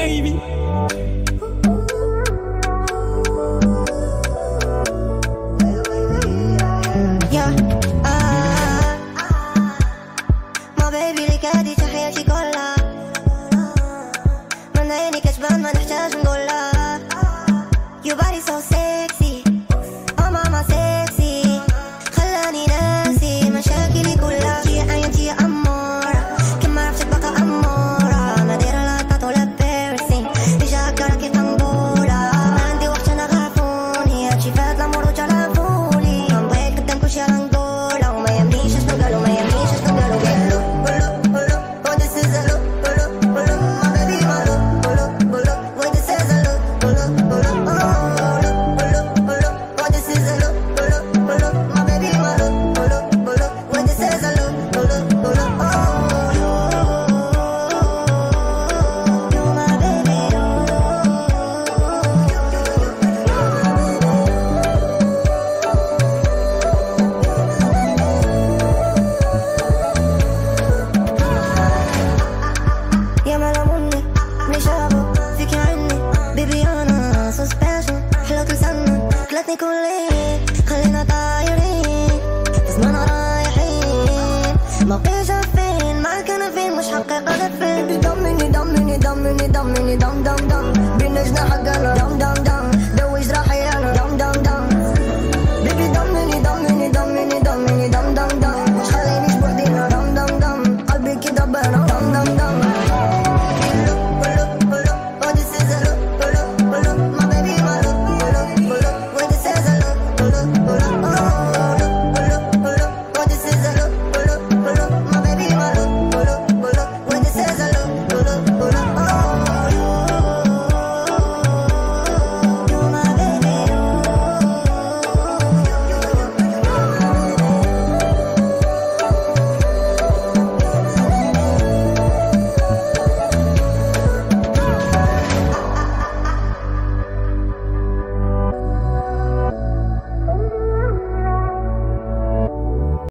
baby. Yeah, my baby لك هادي حياتي كلها، من عيني كشبان ما نحتاج نقولها. Your body so sexy, oh mama sexy، خلاني ناسي مشاكلي كلها. يا عينتي يا أمورة، كم ما عرفتك بقى أمورة، ما دايرة لا تاتو لا بيرسين، بيجا هكا راكي طنبولة. ما عندي وقت أنا غافوني، هادشي فات الأمور وجربولي. غنبغيك قدام كلشي غنقولها، وما يهمنيش اشنو قالو، ما يهمنيش اشنو قالو. قالو oh this is a look, my baby my look, oh this is a look, oh this is a look, my baby my look, oh this is a look, you my baby, يا ملاموني نشابو فيك عني بيبي انا so special. حلوة لسنا كلتني كلين، خلينا طايرين بزماننا رايحين، ما بقيش فين معاك انا فين، مش حقيقة ده فين. ضمني ضمني ضمني ضمني دم دم دم، بين جناحك انا دم دم